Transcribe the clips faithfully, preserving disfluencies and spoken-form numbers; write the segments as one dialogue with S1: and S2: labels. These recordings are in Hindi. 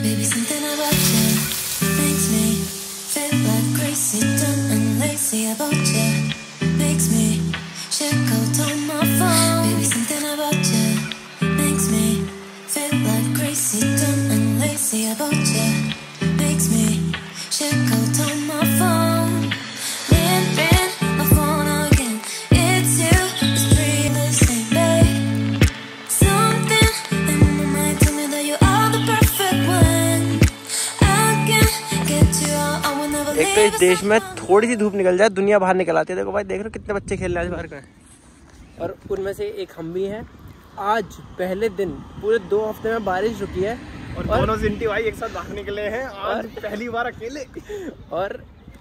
S1: Baby, something about you makes me feel like crazy, dumb and lazy about you. Makes me check out on my phone. Baby, something about you makes me feel like crazy, dumb and lazy about you. Makes me check out on my phone. Ring, ring, my phone again. It's you, it's three the same day. Something in my mind tell me that you are the perfect one. I can't get you out, I will never leave.
S2: एक तो इस देश में थोड़ी सी धूप निकल जाए दुनिया बाहर निकल आती है। देखो भाई, देख रहे हो कितने बच्चे खेल रहे हैं आज बाहर का, और उनमें से एक हम भी हैं। आज पहले दिन पूरे दो हफ्ते में बारिश रुकी है
S3: और, और दोनों जिंटी भाई एक साथ बाहर निकले हैं आज पहली बार अकेले।
S2: और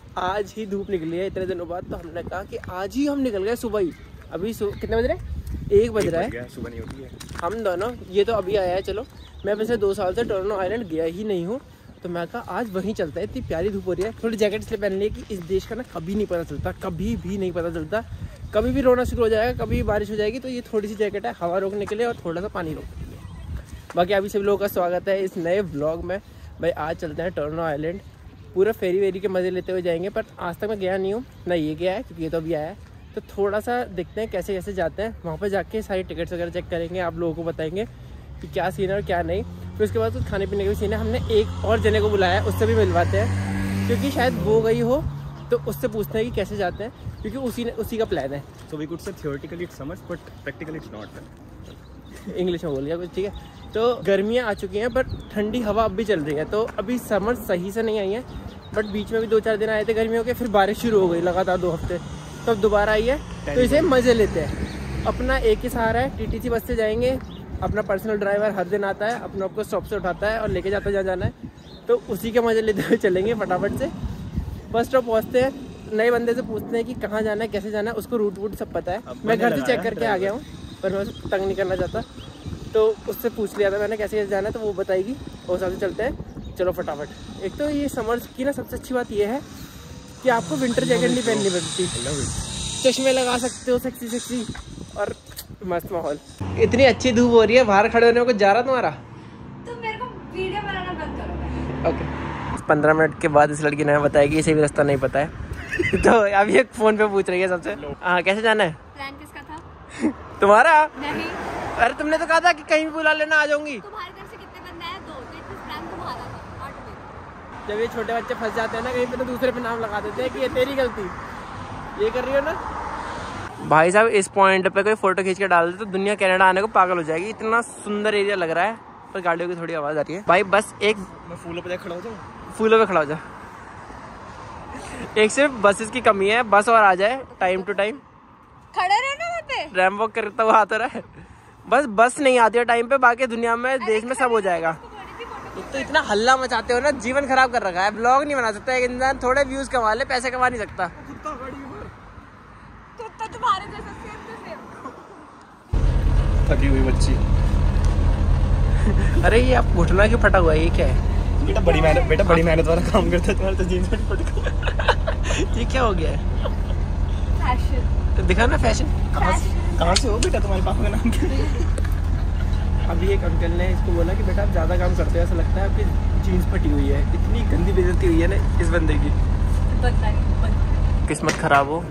S2: आज ही धूप निकली है इतने दिनों बाद, तो हमने कहा कि आज ही हम निकल गए सुबह ही। अभी कितने बज रहे हैं? एक बज रहा है,
S3: सुबह नहीं होती है।
S2: हम दोनों, ये तो अभी आया है। चलो, मैं पिछले दो साल से टोरंटो आइलैंड गया ही नहीं हूँ, तो मैं कहा आज वहीं चलता है। इतनी प्यारी धूप हो रही है, थोड़ी जैकेट इसलिए पहन ली है कि इस देश का ना कभी नहीं पता चलता, कभी भी नहीं पता चलता। कभी भी रोना शुरू हो जाएगा, कभी भी बारिश हो जाएगी, तो ये थोड़ी सी जैकेट है हवा रोकने के लिए और थोड़ा सा पानी रोकने के लिए। बाकी अभी सभी लोगों का स्वागत है इस नए व्लॉग में। भाई आज चलते हैं टोरंटो आइलैंड, पूरा फेरी वेरी के मज़े लेते हुए जाएंगे। पर आज तक मैं गया नहीं हूँ, ना ये गया है क्योंकि ये तो अभी आया है। तो थोड़ा सा देखते हैं कैसे कैसे जाते हैं, वहाँ पर जाके सारी टिकट्स वगैरह चेक करेंगे, आप लोगों को बताएंगे कि क्या सीन है और क्या नहीं। फिर उसके बाद कुछ खाने पीने का भी सीन है। हमने एक और जने को बुलाया है, उससे भी मिलवाते हैं क्योंकि शायद वो गई हो, तो उससे पूछते हैं कि कैसे जाते हैं, क्योंकि उसी ने उसी का प्लान है।
S3: So we could say theoretically it's summer, but practically it's not.
S2: English में बोल गया कुछ, ठीक है। तो गर्मियाँ आ चुकी हैं पर ठंडी हवा अब भी चल रही है, तो अभी समर सही से नहीं आई है। बट बीच में भी दो चार दिन आए थे गर्मियों के, फिर बारिश शुरू हो गई लगातार दो हफ्ते, तब तो दोबारा आई है। तो इसे मज़े लेते हैं। अपना एक ही सहारा है, टीटीसी बस से जाएंगे। अपना पर्सनल ड्राइवर हर दिन आता है, अपने आपको स्टॉप से उठाता है और लेके जाता है जहाँ जाना है, तो उसी के मज़े लेते हुए चलेंगे फटाफट से। बस स्टॉप पहुँचते हैं, नए बंदे से पूछते हैं कि कहाँ जाना है, कैसे जाना है, उसको रूट वूट सब पता है। मैं घर से चेक करके आ गया हूँ, पर मैं उसे तंग नहीं करना चाहता, तो उससे पूछ लिया था मैंने कैसे कैसे जाना है, तो वो बताएगी, और साथ चलते हैं। चलो फटाफट। एक तो ये समर की ना सबसे अच्छी बात ये है कि आपको विंटर जैकेट नहीं पहननी पड़ती, चश्मे लगा सकते हो सेक्सी सेक्सी, और मस्त माहौल। इतनी अच्छी धूप हो रही है, बाहर खड़े होने को जा रहा तुम्हारा,
S4: तो मेरे को वीडियो बनाना बंद करो।
S2: ओके। पंद्रह मिनट के बाद इस लड़की ने बताएगी इसे भी रास्ता नहीं पता है। तो अभी एक फोन पे पूछ रही है सबसे, हाँ कैसे जाना है?
S4: प्लान किसका था?
S2: तुम्हारा?
S4: नहीं।
S2: अरे तुमने तो कहा था कि कहीं भी बुला लेना, आ जाऊंगी।
S4: तुम्हारे घर से कितने बंदे आए? दो। तो प्लान तुम्हारा था, आठ दिन।
S2: जब ये छोटे बच्चे फंस जाते हैं ना कहीं पे, तो दूसरे पे नाम लगा देते हैं कि ये तेरी गलती, ये कर रही हो ना। भाई साहब इस पॉइंट पे कोई फोटो खींच के डाल दे तो दुनिया कनाडा आने को पागल हो जाएगी, इतना सुंदर एरिया लग रहा है, पर गाड़ियों की थोड़ी आवाज आ रही है। भाई बस एक,
S3: मैं फूलों पे खड़ा हो जाऊं,
S2: फूलों पे खड़ा हो जा। एक सिर्फ बसेस की कमी है, बस और आ जाए टाइम टू टाइम।
S4: खड़े रहना वहाँ पे,
S2: रैम वॉक करता हुआ आता रहा है। बस बस नहीं आती है टाइम पे, बाकी दुनिया में देश में सब हो जाएगा। तो इतना हल्ला मचाते हो ना, जीवन खराब कर रखा है। ब्लॉग नहीं बना सकता एक इंसान, थोड़े व्यूज कमा ले, पैसे कमा नहीं सकता।
S4: तो तुम्हारे जैसा सेम टू सेम।
S3: थकी हुई बच्ची।
S2: अरे ये आप घुटना क्यों फटा हुआ है, ये क्या है?
S3: बेटा बड़ी मेहनत बेटा बड़ी मेहनत वाला काम करता है, तुम्हारे तो जीन्स में फट गया।
S2: ये क्या हो गया है?
S4: फैशन।
S2: तो दिखा ना फैशन।
S3: कहाँ से कहाँ से हो बेटा, तुम्हारे पापा का नाम क्या है?
S2: अभी एक अंकल ने इसको बोला कि बेटा आप ज़्यादा काम करते हो, ऐसा लगता है आपकी जीन्स फटी हुई है। इतनी गंदी बेइज्जती हुई है ना इस बंदे की। किस्मत खराब हो,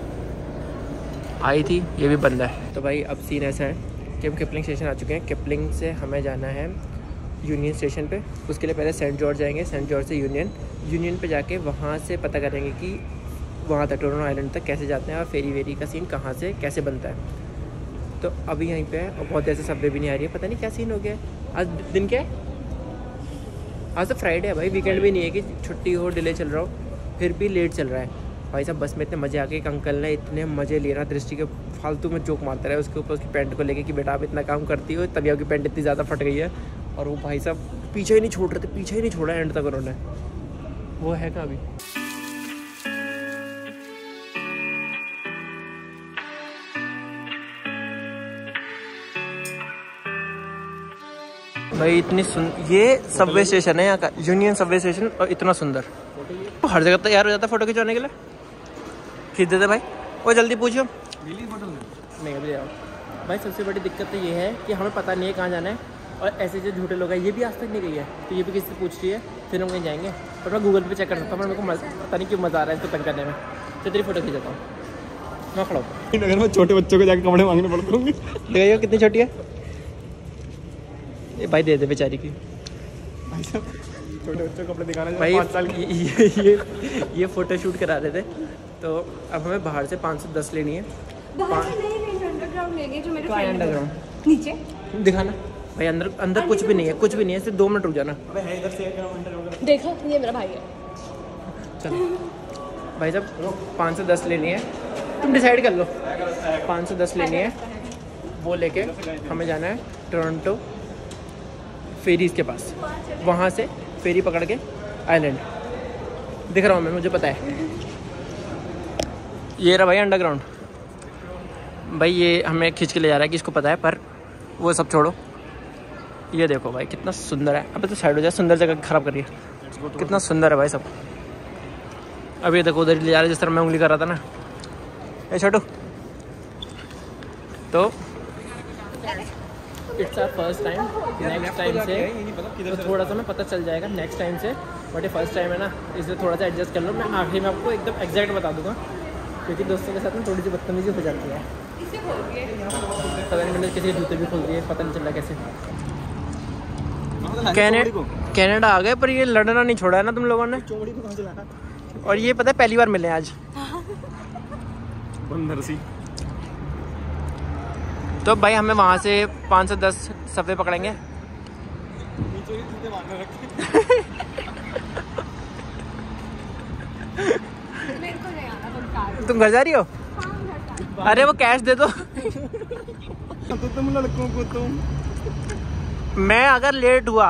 S2: आई थी ये भी बंदा है। तो भाई अब सीन ऐसा है कि हम किपलिंग स्टेशन आ चुके हैं। किपलिंग से हमें जाना है यूनियन स्टेशन पे। उसके लिए पहले सेंट जॉर्ज जाएंगे, सेंट जॉर्ज से यूनियन, यूनियन पे जाके वहाँ से पता करेंगे कि वहाँ तक टोरंटो आइलैंड तक कैसे जाते हैं और फेरी वेरी का सीन कहाँ से कैसे बनता है। तो अभी यहीं पे है और बहुत ऐसे सब्वे भी नहीं आ रही है, पता नहीं क्या सीन हो गया है। आज दिन क्या है? आज तो फ्राइडे है भाई, वीकेंड भी नहीं है कि छुट्टी हो, डिले चल रहा हो, फिर भी लेट चल रहा है। भाई साहब बस में इतने मज़े आ गए। एक अंकल ने इतने मज़े लिए ना, दृष्टि के फालतू में जोक मारता रहा है उसके ऊपर, उसकी पैंट को लेके कि बेटा आप इतना काम करती हो तभी आपकी पैंट इतनी ज़्यादा फट गई है। और वो भाई साहब पीछे ही नहीं छोड़ रहे थे, पीछे ही नहीं छोड़ा एंड तक उन्होंने। वो है कहाँ अभी? भाई इतनी सुन, ये सबवे स्टेशन है यहाँ का, यूनियन सबवे स्टेशन, और इतना सुंदर। तो हर जगह तैयार हो जाता है फोटो खिंचवाने के लिए, खींच देते भाई। वो जल्दी पूछो नहीं अभी आओ भाई। सबसे बड़ी दिक्कत तो ये है कि हमें पता नहीं है कहाँ जाना है, और ऐसे जो झूठे लोग हैं ये भी आज तक नहीं गई है, तो ये भी किसी से पूछ रही है, फिर हम कहीं जाएंगे। और मैं गूगल पे चेक कर सकता हूँ, पर मेरे को मज़ा पता नहीं क्यों मज़ा आ रहा है इसको तंग करने में। तो तेरी फोटो खींचता हूँ मैं, खड़ा हूँ।
S3: अगर मैं छोटे बच्चों को जाके कपड़े मांगने पड़ते होंगे।
S2: देखिए कितनी छोटी है ये, भाई दे दे बेचारी की।
S3: भाई साहब छोटे बच्चों को कपड़े दिखाना
S2: भाई
S3: पाँच साल की।
S2: ये ये ये फ़ोटो शूट करा रहे थे, तो अब हमें बाहर से पाँच सौ दस लेनी है।
S4: बाहर से नहीं लेंगे, अंडरग्राउंड लेंगे जो मेरे फ्रेंड
S2: अंडरग्राउंड
S4: नीचे
S2: दिखाना भाई, अंदर अंदर कुछ भी नहीं है, कुछ भी नहीं है, सिर्फ दो मिनट रुक जाना।
S3: अबे है इधर से
S4: देखो, ये मेरा भाई है।
S2: चलो भाई साहब पाँच सौ दस लेनी है, तुम डिसाइड कर लो। पाँच सौ दस लेनी है, वो लेके हमें जाना है टोरंटो फेरीज के पास, वहाँ से फेरी पकड़ के आइलैंड। दिख रहा हूँ मैं, मुझे पता है। ये रहा भाई अंडरग्राउंड। भाई ये हमें खींच के ले जा रहा है कि इसको पता है, पर वो सब छोड़ो। ये देखो भाई कितना सुंदर है। अबे तो साइड हो जाए, सुंदर जगह खराब कर रही है। कितना सुंदर है भाई सब। अब ये देखो उधर ले जा रहा है जिस तरह मैं उंगली कर रहा था ना। ए छोटू, तो it's our first time. Next time से तो थोड़ा सा मैं पता चल जाएगा नेक्स्ट टाइम से, बट ये फर्स्ट टाइम है ना, इसलिए थोड़ा सा एडजस्ट कर लो। मैं आखिरी में आपको एकदम एग्जैक्ट बता दूंगा, क्योंकि दोस्तों के साथ में थोड़ी सी बदतमीजी हो जाती है। पता नहीं मैंने किसी के जूते भी खोल दिए, पता नहीं चल रहा कैसे। कनाडा आ गए, पर ये लड़ना नहीं छोड़ा है ना तुम लोगों ने।
S3: चोड़ी को कहाँ से लाना?
S2: और ये पता है पहली बार मिले आज
S3: बंदर सी।
S2: तो भाई हमें वहाँ से पाँच सौ दस सफ़े पकड़ेंगे।
S3: नीचे जूते मारने रखे।
S4: मेरे को नहीं आना, तुम कार।
S2: तुम घर जा रही हो? अरे वो कैश दे दो।
S3: तो तुम लड़कों को तुम
S2: मैं अगर लेट हुआ,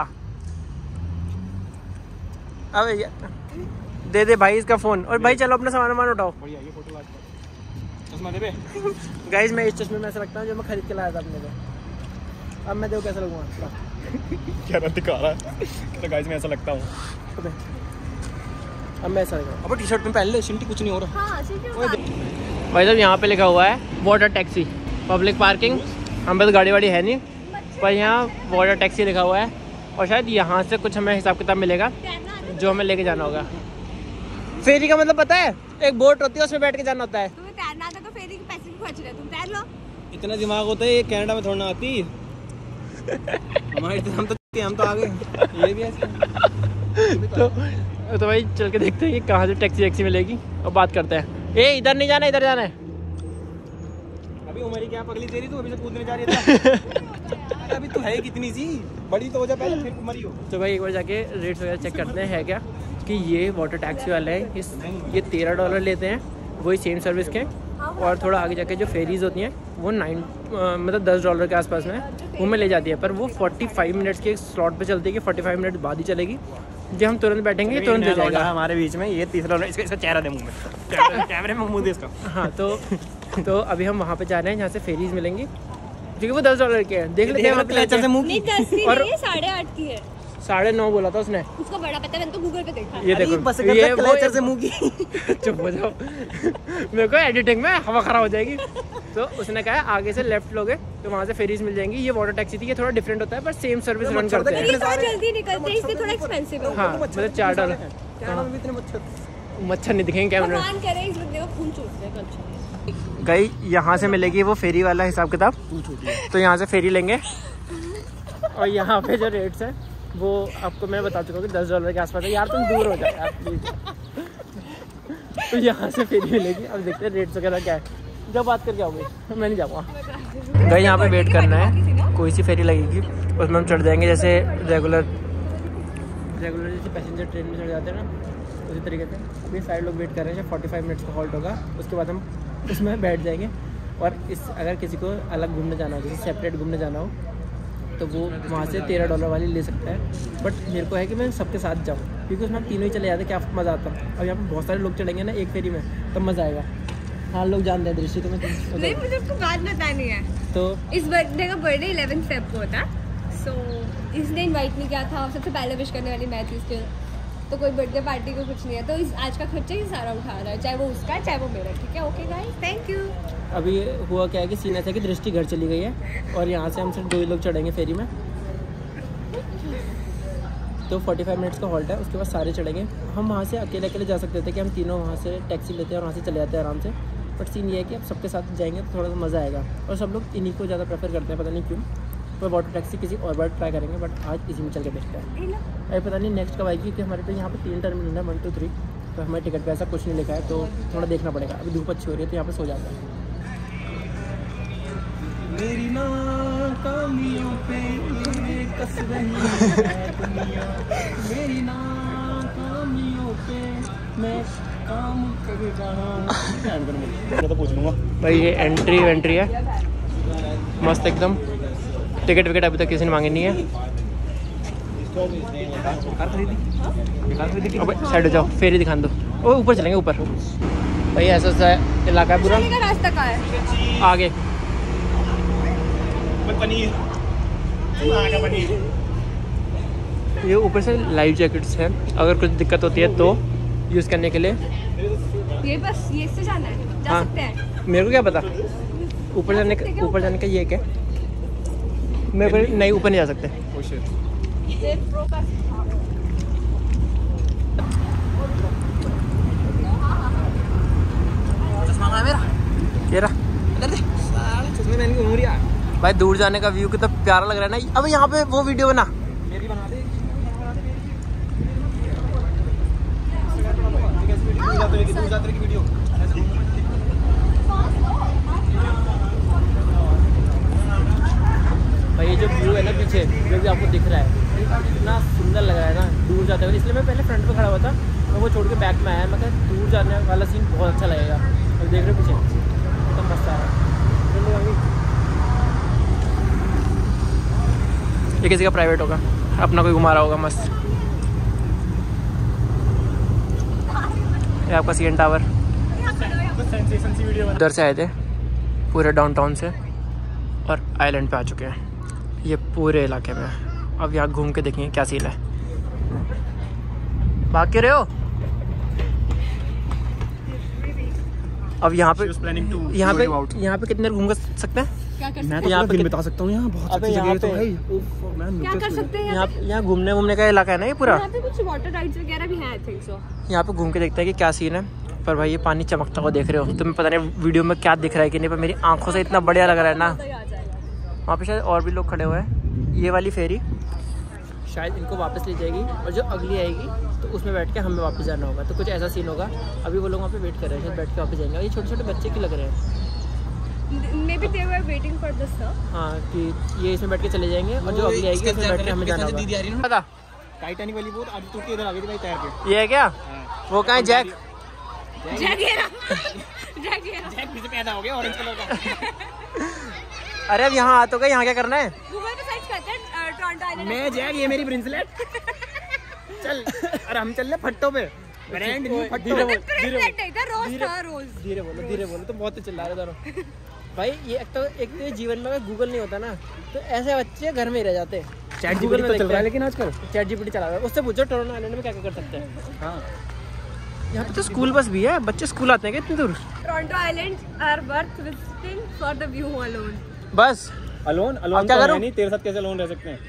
S2: अब दे दे भाई इसका फ़ोन। और भाई चलो अपना सामान वामान उठाओ।
S3: बढ़िया, ये फोटो लास्ट चश्मा दे बे।
S2: गाइस मैं इस चश्मे में ऐसा लगता हूँ जो मैं खरीद के लाया था अपने को। अब मैं देखो कैसा लगूंगा।
S3: क्या रहा दिखा रहा है तो गाइस मैं ऐसा लगता हूँ।
S2: अब मैं ऐसा लगूंगा।
S3: अब टी शर्ट में पहन ले, शिंटी कुछ नहीं हो रहा।
S4: हाँ, ठीक है।
S2: भाई साहब यहाँ पे लिखा हुआ है वाटर टैक्सी, पब्लिक पार्किंग। हम पे तो गाड़ी वाड़ी है नहीं, पर यहाँ वाटर टैक्सी लिखा हुआ है। और शायद यहाँ से कुछ हमें हिसाब किताब मिलेगा जो हमें लेके जाना होगा। फेरी का मतलब पता है, एक बोट होती है उसमें बैठ के जाना होता है।
S4: तुम्हें तैरना आता तो फेरी के पैसे भी खर्च रहे, तुम तैर लो।
S3: इतना दिमाग होता है ये कनाडा में थोड़ा ना आती। हमारे हम तो हम तो आ गए। ये भी ऐसे
S2: तो तो भाई चल के देखते हैं कि कहाँ से टैक्सी वैक्सी मिलेगी और बात करते हैं। ए इधर नहीं जाना, इधर जाना है।
S3: अभी उम्र ही क्या पगली तेरी, तू अभी से कूदने जा रही है। अभी तू है कितनी सी बड़ी, तो हो जा पहले फिर मरी हो।
S2: तो भाई एक बार जाके रेट्स वगैरह चेक करते हैं है क्या, कि ये वाटर टैक्सी वाले हैं इस ये तेरह डॉलर लेते हैं, वही सेम सर्विस के। और थोड़ा आगे जाके जो फेरीज होती हैं वो नाइन मतलब दस डॉलर के आसपास में वो में ले जाती है, पर वो पैंतालीस मिनट्स के स्लॉट पे चलती है कि पैंतालीस मिनट बाद ही चलेगी। जब हम तुरंत बैठेंगे तुरंत ले जाएगा
S3: हमारे बीच में। ये तीसरा इसका इसका चेहरा दे मुंह में, कैमरे में मुंह दे इसका।
S2: हाँ तो तो अभी हम वहाँ पे जा रहे हैं जहाँ से फेरीज मिलेंगी, क्योंकि वो दस डॉलर के हैं। देख लेते हैं
S3: क्लेचर से मुंह
S4: नहीं, दस की
S2: और-
S4: नहीं है, साढ़े आठ की है।
S2: साढ़े नौ बोला था उसने।
S4: उसको बड़ा पता है, मैंने तो गूगल पे देखा है।
S2: ये देखो
S3: बस
S2: ये वो
S3: क्लेचर से मुंह की।
S2: चुप हो जाओ। मेरे को एडिटिंग में हवा खराब हो जाएगी। तो उसने कहा आगे से लेफ्ट लोगे तो वहाँ से फेरीज मिल जाएंगी। ये वाटर टैक्सी थी, ये थोड़ा डिफरेंट होता है पर सेम सर्विस रन करते हैं।
S4: ये थोड़ा जल्दी निकलते हैं, इसलिए थोड़ा एक्सपेंसिव है।
S2: हाँ मतलब चार डॉलर।
S3: कनाडा में भी इतने मच्छर
S2: मच्छर नहीं दिखेंगे कैमरे में।
S4: भगवान करे इस बंदे का खून चूस दे कल।
S2: गई यहाँ से मिलेगी वो फेरी वाला हिसाब किताब, तो यहाँ से फेरी लेंगे। और यहाँ पे जो रेट्स है वो आपको मैं बता चुका हूँ कि दस डॉलर के आसपास है। यार तुम दूर हो जाओ यार प्लीज। तो यहाँ से फेरी मिलेगी। अब देखते हैं रेट्स वगैरह क्या है, जब बात करके आओगे। मैं नहीं जाऊँगा। गई यहाँ पे वेट करना है, कोई सी फेरी लगेगी उसमें हम चढ़ जाएंगे, जैसे रेगुलर रेगुलर जैसे पैसेंजर ट्रेन में चढ़ जाते हैं ना, उसी तरीके से। अभी साइड लोग वेट कर रहे हैं, फोर्टी फाइव मिनट्स का हॉल्ट होगा, उसके बाद हम उसमें बैठ जाएंगे। और इस अगर किसी को अलग घूमने जाना हो, जैसे सेपरेट घूमने जाना हो, तो वो वहाँ से तेरह डॉलर वाली ले सकता है। बट मेरे को है कि मैं सबके साथ जाऊँ, क्योंकि उसमें हम तीनों ही चले जाते, क्या मज़ा आता। अब यहाँ पर बहुत सारे लोग चढ़ेंगे ना एक फेरी में, तब मज़ा आएगा। हाँ लोग जानते हैं दृष्टि तुम्हें।
S4: नहीं, मुझे आपको बात बतानी है।
S2: तो
S4: इस बर्थडे का बर्थडे इलेवन फेब को होता, सो इसने इनवाइट नहीं किया था। सबसे पहले विश करने वाली मैं थी इसके, तो कोई बर्थडे पार्टी को कुछ नहीं है। तो इस आज का खर्चा ही सारा उठा रहा है, चाहे वो उसका चाहे वो मेरा। ठीक है, ओके गाइस, थैंक यू।
S2: अभी हुआ क्या है कि सीन ऐसा है कि दृष्टि घर चली गई है और यहाँ से हम सिर्फ दो ही लोग चढ़ेंगे फेरी में। तो पैंतालीस मिनट्स का हॉल्ट है, उसके बाद सारे चढ़ेंगे। हम वहाँ से अकेले अकेले जा सकते थे कि हम तीनों वहाँ से टैक्सी लेते हैं और वहाँ से चले जाते हैं आराम से, बट सीन ये है कि अब सबके साथ जाएंगे तो थोड़ा सा मज़ा आएगा और सब लोग इन्हीं को ज़्यादा प्रेफर करते हैं, पता नहीं क्यों। तो वाटर टैक्सी किसी और बार ट्राई करेंगे, बट आज इसी में चल के देखते हैं। अरे पता नहीं नेक्स्ट कब आएगी, क्योंकि हमारे पे यहाँ पे तीन टर्मिनल है, वन टू थ्री, तो हमारे टिकट पे ऐसा कुछ नहीं लिखा है, तो थोड़ा देखना पड़ेगा। अभी धूप अच्छी हो रही है तो यहाँ पे सो जाता है।
S3: मेरी नाकामियों पे कस रही है दुनिया, मेरी नाकामियों पे मैं काम कर रहा हूँ। तो पूछ लूँगा
S2: भाई ये एंट्री वेंट्री है मस्त एकदम। टिकट विकेट अभी तक किसी ने मांगी नहीं है। अबे साइड हो जाओ, फेरी दिखा दो। ओ ऊपर चलेंगे ऊपर। भाई ऐसा सा इलाका है पूरा।
S4: रास्ता कहाँ है?
S2: आगे
S3: पनीर पनीर
S2: ये ऊपर से लाइफ जैकेट्स हैं, अगर कुछ दिक्कत होती है तो यूज़ करने के लिए।
S4: ये बस ये से जाना है, जा
S2: हाँ,
S4: सकते हैं।
S2: मेरे को क्या पता ऊपर जाने का, ऊपर जाने का ये क्या मेरे को नहीं, ऊपर नहीं जा सकते।
S4: ये प्रो का
S3: चश्मा मेरा
S2: ये रहा।
S3: इधर दे चश्मे पहन के घूम रही है।
S2: भाई दूर जाने का व्यू कितना प्यारा लग रहा है ना। अब यहाँ पे वो वीडियो बना,
S3: मेरी बना दे। की वीडियो
S2: भाई ये जो व्यू है ना पीछे जो भी आपको दिख रहा है इतना सुंदर लग रहा है ना दूर जाते हुए, इसलिए मैं पहले फ्रंट पे खड़ा हुआ था, मैं वो छोड़ के बैक में आया। मैं कहा दूर जाने वाला सीन बहुत अच्छा लगेगा। अब देख रहे हो पीछे एकदम मस्त आ रहा है। ये किसी का प्राइवेट होगा, अपना कोई घुमा रहा होगा मस्त। ये आपका सी एन टावर। उधर से आए थे पूरे डाउनटाउन से और आइलैंड पे आ चुके हैं ये पूरे इलाके में। अब यहाँ घूम के देखेंगे क्या सीन है। भाग के रहे हो? अब यहाँ पे यहाँ पे यहाँ पे कितने रूम कर सकते हैं?
S4: क्या कर
S3: मैं
S4: सकते
S3: तो
S2: यहाँ
S3: यहाँ
S2: पे
S3: पे बता सकता हूँ। यहाँ बहुत
S2: अबे
S3: अच्छी जगह
S2: यहाँ
S3: है तो
S2: पे
S3: भाई।
S4: हैं? क्या कर सकते हैं
S2: यहाँ यहाँ घूमने घूमने का इलाका है ना ये पूरा।
S4: यहाँ पे कुछ वाटर राइड्स वगैरह भी हैं आई थिंक सो।
S2: यहाँ पे घूम के देखते हैं कि क्या सीन है। पर भाई ये पानी चमकता हुआ देख रहे हो, तुम्हें पता नहीं वीडियो में क्या दिख रहा है कि नहीं, पर मेरी आंखों से इतना बढ़िया लग रहा है ना। वहाँ पे शायद और भी लोग खड़े हुए हैं। ये वाली फेरी शायद इनको वापस ले जाएगी और जो अगली आएगी तो उसमें बैठ के हमें वापस जाना होगा। तो कुछ ऐसा सीन होगा। अभी वो लोग वहाँ पे वेट कर रहे हैं, शायद बैठ के वापस जाएंगे। ये छोटे छोटे बच्चे की लग रहे हैं।
S4: Maybe they were waiting for this sir.
S2: हाँ कि ये इसमें बैठ के चले जाएंगे और जो अगली आएगी उसमें बैठ के हमें जाना होगा। पता
S3: टाइटैनिक वाली बोट आज टूट के इधर आ गई थी भाई तैर के।
S2: ये है क्या? वो कहाँ है जैक?
S4: जैगेरा जैगेरा
S3: जैक भी से पैदा हो गया ऑरेंज कलर का।
S2: अरे अब यहाँ आ तो गए, यहाँ क्या करना है?
S4: गूगल पे सर्च करते हैं टोरंटो आइलैंड।
S3: मैं जैक, ये मेरी ब्रिंसलेट। चल अरे हम चल रहे फट्टो पे, ब्रांड न्यू फट्टो।
S4: धीरे नहीं था, रोज था रोज।
S2: धीरे बोलो धीरे बोलो, तो बहुत चिल्ला रहे दोनों। भाई ये एक तो एक तो जीवन में अगर गूगल नहीं होता ना तो ऐसे बच्चे घर में ही रह जाते।
S3: चैट जीपीटी तो चल रहा है लेकिन आजकल
S2: चैट जीपीटी चला रहा है, उससे पूछो टोरंटो आइलैंड में क्या क्या कर सकते हैं।
S3: हाँ
S2: यहाँ पे तो स्कूल बस भी है, बच्चे स्कूल आते हैं कितनी दूर।
S4: Toronto island are worth visiting for the view alone.
S2: बस
S3: अलोन अलोन
S2: क्या करूं?
S3: नहीं, तेरे साथ कैसे अलोन रह सकते हैं?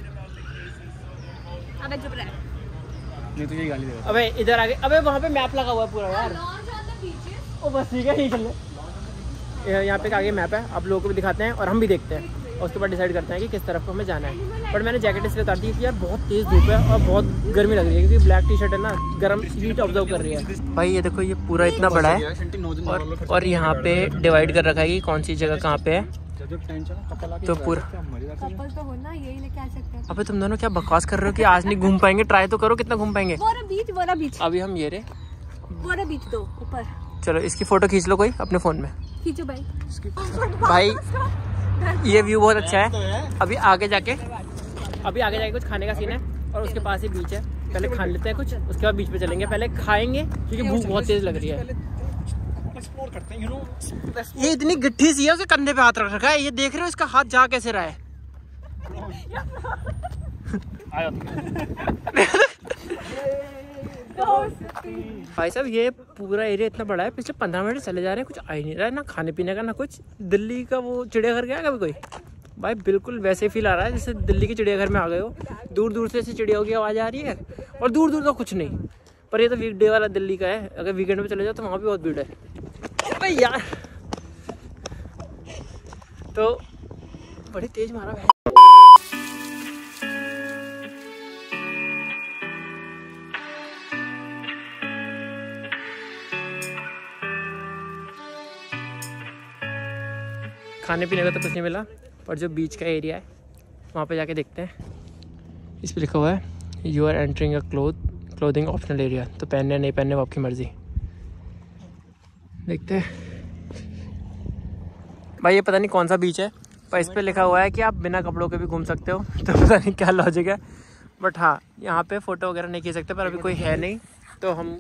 S4: अबे चुप रह।
S3: नहीं तुझे गाली देगा।
S2: अबे इधर आगे, अबे वहाँ पे मैप लगा हुआ है पूरा यार। ओ बस ठीक है, ठीक है। यहाँ पे आगे मैप है, आप लोगों को भी दिखाते हैं और हम भी देखते हैं और उसके बाद डिसाइड करते हैं कि किस तरफ हमें जाना है। बट मैंने जैकेट इसलिए उतार दी कि यार बहुत तेज़ धूप है और बहुत गर्मी लग रही है, क्योंकि ब्लैक टी शर्ट है ना, गर्म हीट ऑब्जर्व कर रही है। भाई ये देखो ये पूरा इतना बड़ा है और, और यहाँ पे डिवाइड कर रखा है कि कौन सी जगह कहाँ पे है। तो पूरा
S4: कपल तो हो ना, यही लेके आ सकते हैं।
S2: अबे तुम दोनों क्या बकवास कर रहे हो कि आज नहीं घूम पाएंगे? ट्राई तो करो, कितना घूम पाएंगे।
S4: बोरा बीच बोरा बीच
S2: अभी हम ये रे
S4: बोरा बीच दो ऊपर।
S2: चलो इसकी फोटो खींच लो कोई अपने फोन में।
S4: खींचो भाई।
S2: भाई ये व्यू बहुत अच्छा है। अभी आगे जाके अभी आगे जाके कुछ खाने का सीन है और उसके पास ही बीच है। पहले खा लेते हैं कुछ, उसके बाद बीच पे चलेंगे। पहले खाएंगे क्योंकि भूख बहुत तेज लग रही है।
S3: एक्सप्लोर करते हैं, यू नो।
S2: ये इतनी गिट्ठी सी है, उसके कंधे पे हाथ रख रखा है। ये देख रहे हो इसका हाथ जा कैसे रहा है? भाई साहब ये पूरा एरिया इतना बड़ा है, पिछले पंद्रह मिनट चले जा रहे हैं, कुछ आ ही नहीं रहा है, ना खाने पीने का ना कुछ। दिल्ली का वो चिड़ियाघर गया कभी कोई? भाई बिल्कुल वैसे फील आ रहा है जैसे दिल्ली के चिड़ियाघर में आ गए हो। दूर दूर से ऐसी चिड़ियाओं की आवाज़ आ रही है और दूर दूर तो कुछ नहीं। पर ये तो वीकडे वाला दिल्ली का है, अगर वीकेंड में चले जाओ तो वहाँ भी बहुत भीड़ है भाई यार। तो बड़ी तेज मारा है। खाने पीने का तो कुछ नहीं मिला, पर जो बीच का एरिया है वहाँ पे जाके देखते हैं। इस पर लिखा हुआ है you are entering a cloth clothing optional area, तो पहनने नहीं पहनने वो आपकी मर्जी। देखते हैं भाई, ये पता नहीं कौन सा बीच है, पर इस पर लिखा हुआ है कि आप बिना कपड़ों के भी घूम सकते हो। तो पता नहीं क्या लॉजिक है, बट हाँ यहाँ पे फ़ोटो वगैरह नहीं खींच सकते, पर अभी कोई है नहीं तो हम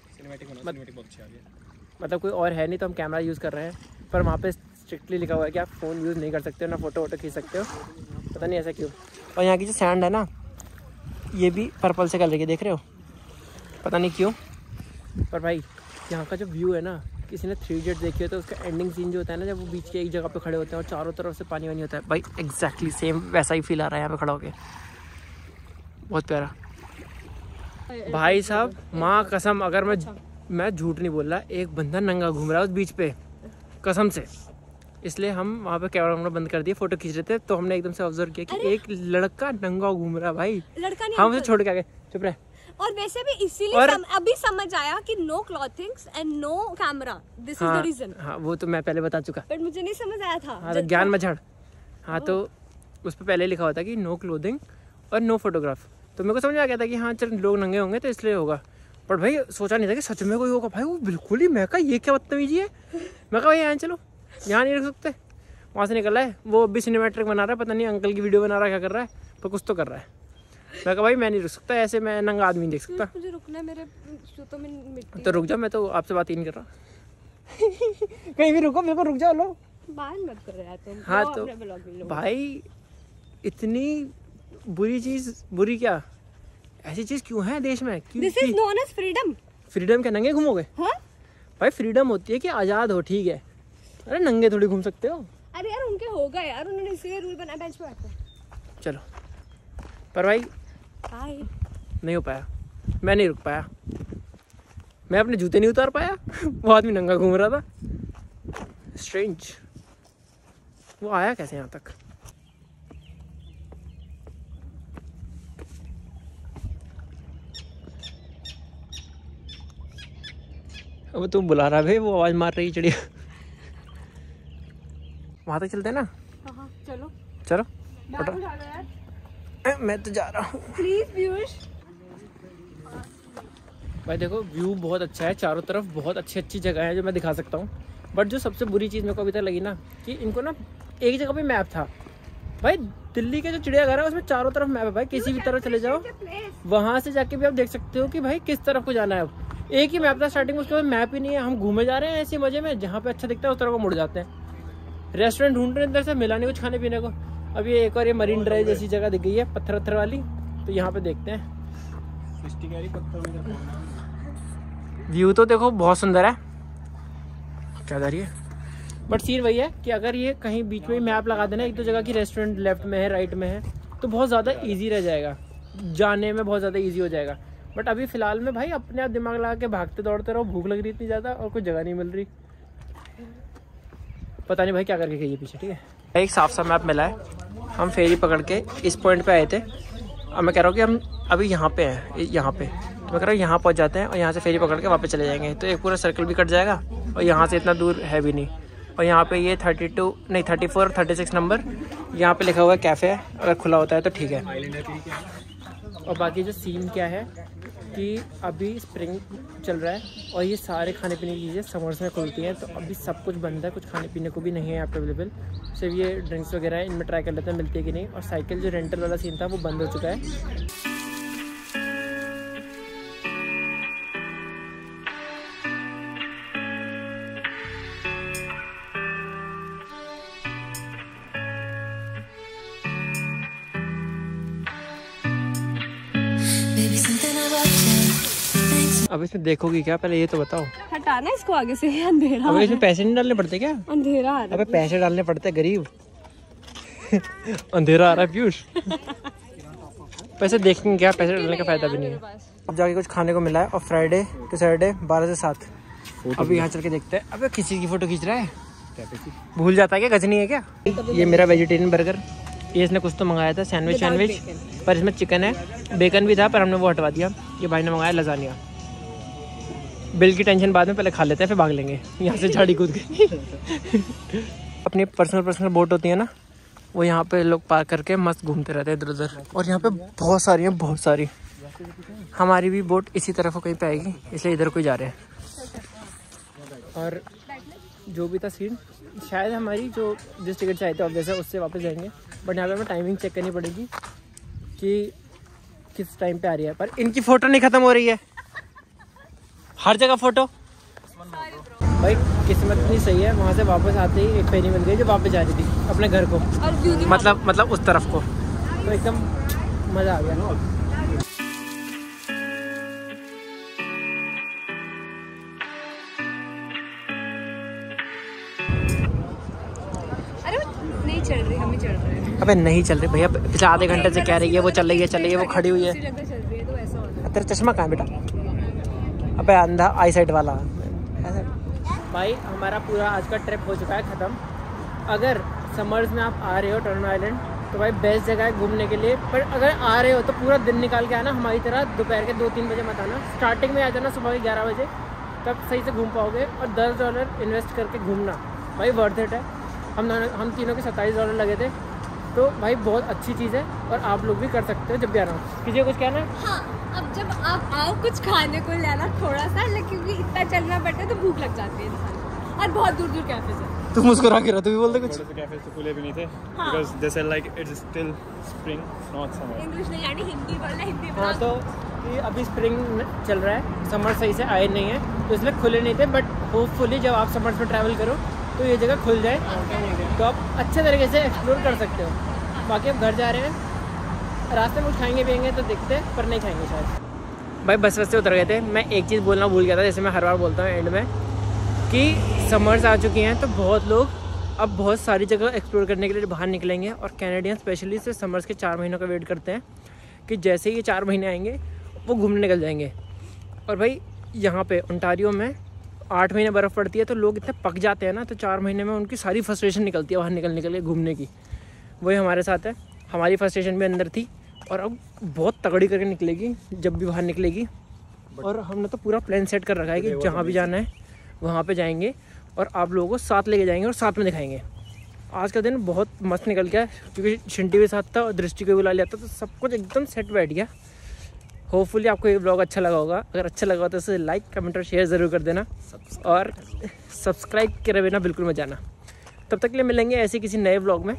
S2: मतलब कोई और है नहीं तो हम कैमरा यूज़ कर रहे हैं। पर वहाँ पे स्ट्रिक्टली लिखा हुआ है कि आप फ़ोन यूज़ नहीं कर सकते हो, ना फ़ोटो वोटो खींच सकते हो। पता नहीं ऐसा क्यों। और यहाँ की जो सैंड है ना, ये भी पर्पल से कलर की, देख रहे हो, पता नहीं क्यों। पर भाई यहाँ का जो व्यू है ना, किसी ने थ्री इडियट देखी हो तो उसका एंडिंग सीन जो होता है ना, जब वो बीच के एक जगह पे खड़े होते हैं और चारों तरफ से पानी वानी होता है, भाई एग्जैक्टली सेम वैसा ही फील आ रहा है यहाँ पे खड़ा होके। बहुत प्यारा भाई साहब, माँ कसम, अगर मैं मैं झूठ नहीं बोल रहा, एक बंदा नंगा घूम रहा है उस बीच पे, कसम से। इसलिए हम वहाँ पे कैमरा वैमरा बंद कर दिए, फोटो खींच रहे थे तो हमने एकदम से ऑब्जर्व किया कि एक लड़का नंगा घूम रहा है। भाई
S4: लड़का नहीं,
S2: हम उसे छोड़ के आ गए, चुप रहे।
S4: और वैसे भी इसीलिए और... सम, अभी समझ आया कि no clothings and no camera, this is the reason.
S2: हाँ वो तो मैं पहले बता चुका,
S4: बट मुझे नहीं समझ आया था।
S2: हाँ तो ज्ञान मझाड़। हाँ तो उस पर पहले लिखा हुआ था कि नो क्लोथिंग और नो फोटोग्राफ, तो मेरे को समझ आ गया था कि हाँ चल लोग नंगे होंगे तो इसलिए होगा। पर भाई सोचा नहीं था कि सच में कोई होगा। भाई वो बिल्कुल ही, मैं कहा ये क्या बदतमीजी है। मैं कहा भाई यहाँ चलो, यहाँ नहीं रख सकते। वहाँ से निकल रहा है वो, अभी सिनेमैट्रिक बना रहा है, पता नहीं अंकल की वीडियो बना रहा है, क्या कर रहा है, पर कुछ तो कर रहा है। मैं कहा भाई मैं नहीं रुक सकता ऐसे, मैं नंगा आदमी नहीं देख सकता।
S4: मुझे रुकना है, मेरे जूतों में मिट्टी।
S2: तो रुक जाओ, मैं तो आपसे बात ही नहीं कर रहा। कहीं भी रुको, मेरे को रुक जाओ लो,
S4: बात मत कर रहे तुम।
S2: हाँ तो भाई इतनी बुरी चीज, बुरी क्या, ऐसी चीज क्यों है देश में?
S4: This is known as freedom.
S2: Freedom क्या नंगे घूमोगे? हाँ भाई फ्रीडम होती है कि आजाद हो, ठीक है। अरे नंगे थोड़ी घूम सकते हो।
S4: अरे यार उनके होगा यार, उन्होंने इसलिए रूल बनाया। बेंच पे बैठो,
S2: चलो। पर भाई
S4: हाय
S2: नहीं हो पाया, मैं नहीं रुक पाया, मैं अपने जूते नहीं उतार पाया। वो आदमी नंगा घूम रहा था, स्ट्रेंज। वो आया कैसे यहाँ तक? अब तुम बुला रहा भाई, वो आवाज मार रही चिड़िया। वहां तक चलते हैं ना?
S4: हाँ चलो
S2: चलो
S4: यार।
S2: मैं तो जा रहा हूँ
S4: प्लीज व्यूअर्स।
S2: भाई देखो व्यू बहुत अच्छा है, चारों तरफ बहुत अच्छी अच्छी जगह है जो मैं दिखा सकता हूँ। बट जो सबसे बुरी चीज़ मेरे को अभी तक लगी ना, कि इनको ना एक जगह पे मैप था। भाई दिल्ली के जो चिड़ियाघर है उसमें चारों तरफ मैप है। भाई किसी भी तरफ चले जाओ, वहाँ से जाके भी आप देख सकते हो कि भाई किस तरफ को जाना है। अब एक ही मैप था स्टार्टिंग, उसके बाद मैप ही नहीं है। हम घूमे जा रहे हैं ऐसे मजे में, जहाँ पे अच्छा दिखता है उस तरफ को मुड़ जाते हैं। रेस्टोरेंट ढूंढ रहे हैं, इधर से मिला नहीं कुछ खाने पीने को। अब ये एक और ये मरीन ड्राइव जैसी जगह दिख गई है पत्थर वत्थर वाली, तो यहाँ पे देखते हैं। व्यू तो देखो बहुत सुंदर है, क्या रही है। बट सीन वही है कि अगर ये कहीं बीच में ही मैप लगा देना, एक दो जगह की रेस्टोरेंट लेफ्ट में है राइट में है, तो बहुत ज़्यादा इजी रह जाएगा, जाने में बहुत ज़्यादा इजी हो जाएगा। बट अभी फ़िलहाल में भाई अपने आप दिमाग लगा के भागते दौड़ते रहो, भूख लग रही इतनी ज़्यादा और कोई जगह नहीं मिल रही। पता नहीं भाई क्या करके गई है पीछे। ठीक है, एक साफ सा मैप मिला है, हम फेरी पकड़ के इस पॉइंट पे आए थे। अब मैं कह रहा हूँ कि हम अभी यहाँ पे हैं, यहाँ पे, तो मैं कह रहा हूँ यहाँ पहुँच जाते हैं और यहाँ से फेरी पकड़ के वापस चले जाएंगे, तो एक पूरा सर्कल भी कट जाएगा और यहाँ से इतना दूर है भी नहीं। और यहाँ पे ये थर्टी टू नहीं thirty four thirty six number यहाँ पे लिखा हुआ है कैफ़े है, अगर खुला होता है तो ठीक है। और बाकी जो सीन क्या है कि अभी स्प्रिंग चल रहा है और ये सारे खाने पीने की चीज़ें समर्स में खुलती हैं, तो अभी सब कुछ बंद है, कुछ खाने पीने को भी नहीं है यहाँ पे अवेलेबल। सिर्फ ये ड्रिंक्स वगैरह है, इनमें ट्राई कर लेते हैं मिलती है कि नहीं। और साइकिल जो रेंटल वाला सीन था वो बंद हो चुका है। अब इसमें देखोगी क्या, पहले ये तो बताओ।
S4: हटाना इसको आगे से, अंधेरा।
S2: अब इसमें पैसे नहीं डालने पड़ते क्या?
S4: अंधेरा आ रहा है।
S2: अबे पैसे डालने पड़ते गरीब। अंधेरा आ रहा है पीयूष। पैसे देखेंगे क्या, पैसे डालने का फायदा भी नहीं है। अब जाके कुछ खाने को मिला है और फ्राइडे टू सैटरडे बारह से सात। अभी यहाँ चल के देखते हैं। अबे किसी की फोटो खींच रहा है, भूल जाता है क्या, गजनी है क्या? ये मेरा वेजिटेरियन बर्गर, ये इसने कुछ तो मंगाया था सैंडविच सैंडविच पर इसमें चिकन है, बेकन भी था पर हमने वो हटवा दिया। ये भाई ने मंगाया लजानिया। बिल की टेंशन बाद में, पहले खा लेते हैं फिर भाग लेंगे यहाँ से झाड़ी कूद के। अपनी पर्सनल पर्सनल बोट होती है ना, वो यहाँ पे लोग पार्क करके मस्त घूमते रहते हैं इधर उधर। और यहाँ पे बहुत सारी हैं, बहुत सारी। हमारी भी बोट इसी तरफ कहीं पे आएगी, इसलिए इधर को जा रहे हैं। और जो भी था सीन, शायद हमारी जो जिस टिकट चाहिए थे अब जैसे उससे वापस जाएंगे, बट यहाँ पे हमें टाइमिंग चेक करनी पड़ेगी कि किस टाइम पे आ रही है। पर इनकी फ़ोटो नहीं ख़त्म हो रही है, हर जगह फ़ोटो। भाई किस्मत इतनी सही है, वहाँ से वापस आते ही एक फेरी मिल गई जो वापस जा रही थी अपने घर को, मतलब मतलब उस तरफ को। तो एकदम मज़ा आ गया।
S4: अरे नहीं चल रही, हम ही चल रहे हैं।
S2: अबे नहीं चल रही भैया, पिछले आधे घंटे से कह रही है वो चल रही है चल रही है, वो खड़ी हुई है।
S4: चल रही है तो ऐसा होता है।
S2: तेरा चश्मा कहाँ है बेटा? अबे अंधा आई साइड वाला। भाई हमारा पूरा आज का ट्रिप हो चुका है ख़त्म। अगर समर्स में आप आ रहे हो टर्नो आइलैंड तो भाई बेस्ट जगह है घूमने के लिए। पर अगर आ रहे हो तो पूरा दिन निकाल के आना, हमारी तरह दोपहर के दो तीन बजे मत आना। स्टार्टिंग में आ जाना सुबह के ग्यारह बजे, तब सही से घूम पाओगे। और दस डॉलर इन्वेस्ट करके घूमना भाई वर्थ इट है। हम दोनों हम तीनों के सत्ताईस डॉलर लगे थे, तो भाई बहुत अच्छी चीज़ है और आप लोग भी कर सकते हो जब भी आना हो। किसी को कुछ कहना है?
S4: हाँ, अब जब आप आओ कुछ खाने को लाना थोड़ा सा, लेकिन इतना चलना पड़ता है तो भूख लग जाती है इंसान को। और बहुत दूर दूर कैफे है।
S2: तू मुस्कुरा के रहा, तू भी बोल दे कुछ।
S3: कैफे तो खुले भी नहीं थे,
S4: हाँ।
S3: because they said like it's still spring, not summer.
S4: English नहीं यानी हिंदी बोलना, हिंदी
S2: हाँ, तो कि अभी स्प्रिंग चल रहा है, समर सही से आए नहीं है तो इसलिए खुले नहीं थे। बट होपफुली जब आप समर्स में ट्रैवल करो तो ये जगह खुल जाए तो आप अच्छे तरीके से एक्सप्लोर कर सकते हो। बाकी अब घर जा रहे हैं, रास्ते में कुछ खाएंगे पिएंगे तो दिखते हैं, पर नहीं खाएंगे शायद। भाई बस बस से उतर गए थे। मैं एक चीज़ बोलना भूल गया था, जैसे मैं हर बार बोलता हूँ एंड में, कि समर्स आ चुकी हैं तो बहुत लोग अब बहुत सारी जगह एक्सप्लोर करने के लिए बाहर निकलेंगे। और कैनेडियन स्पेशली से समर्स के चार महीनों का वेट करते हैं कि जैसे ही ये चार महीने आएंगे वो घूमने निकल जाएंगे। और भाई यहाँ पे ओंटारियो में आठ महीने बर्फ़ पड़ती है तो लोग इतने पक जाते हैं ना, तो चार महीने में उनकी सारी फ्रस्ट्रेशन निकलती है बाहर निकल निकल के घूमने की। वही हमारे साथ है, हमारी फ्रस्ट्रेशन भी अंदर थी और अब बहुत तगड़ी करके निकलेगी जब भी बाहर निकलेगी। और हमने तो पूरा प्लान सेट कर रखा है कि जहाँ भी जाना है वहाँ पे जाएंगे और आप लोगों को साथ लेके जाएंगे और साथ में दिखाएंगे। आज का दिन बहुत मस्त निकल गया क्योंकि शिंटी भी साथ था और दृष्टि को बुला लिया था, तो सब कुछ एकदम सेट बैठ गया। होपफुली आपको ये ब्लॉग अच्छा लगा होगा। अगर अच्छा लगा तो इसे लाइक कमेंट और शेयर ज़रूर कर देना और सब्सक्राइब करे बिना बिल्कुल मत जाना। तब तक के लिए मिलेंगे ऐसे किसी नए ब्लॉग में।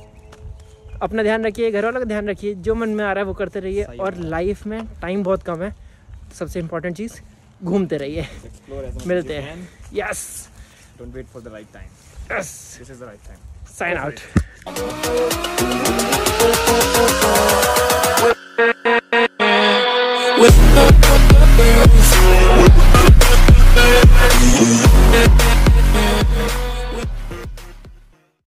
S2: अपना ध्यान रखिए, घर वालों का ध्यान रखिए, जो मन में आ रहा है वो करते रहिए। और लाइफ में टाइम बहुत कम है, सबसे इम्पोर्टेंट चीज़ घूमते रहिए। मिलते हैं। Yes,
S3: Don't wait for the right time.
S2: Yes,
S3: This is the right time.
S2: Sign out.
S1: With